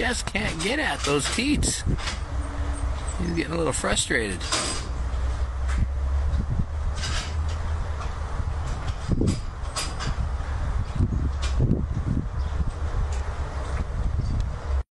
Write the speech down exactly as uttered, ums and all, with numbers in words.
just can't get at those teats. He's getting a little frustrated.